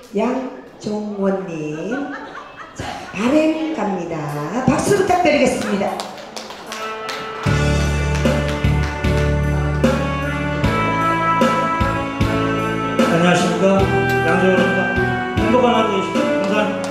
양종원님. 자, 바램 갑니다. 박수 부탁드리겠습니다. 안녕하십니까, 양종원입니다. 행복한 하루 되시죠. 감사합니다.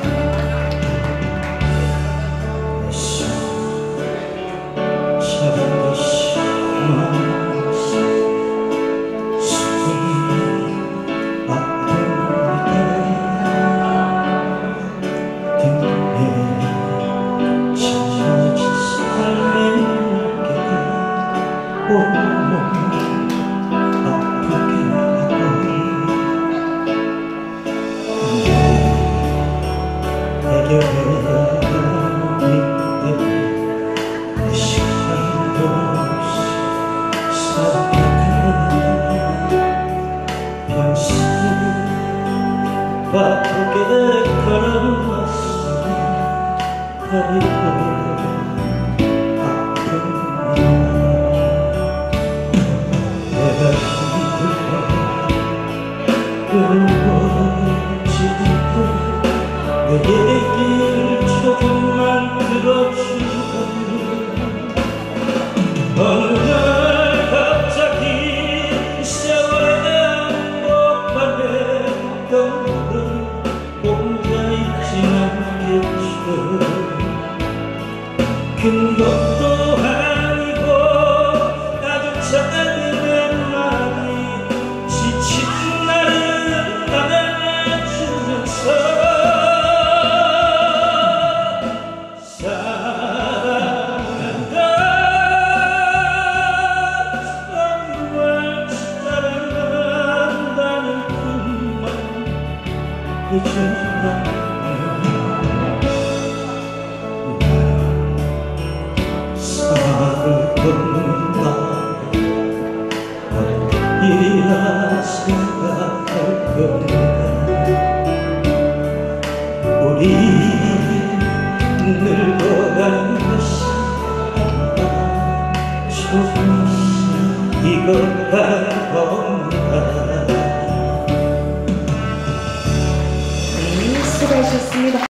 바쁘게 걸어왔어. 그리고 아픔이야. 내가 힘들어 외로워지고 내 얘기를 조금만 들어주거든. 어느 날 갑자기 세월에 한복판에 떠오른 혼자 있진 않겠죠. 큰 것도 아니고 아주 작은 내 말이 지친 나를 안아주면서 사랑한다, 정말 사랑한다는 그말 그저 사랑을 걷는다 일이라 생각할 겁니다. 우리 늙어가는 것이 조금씩 익어갈 겁니다. 수고하셨습니다.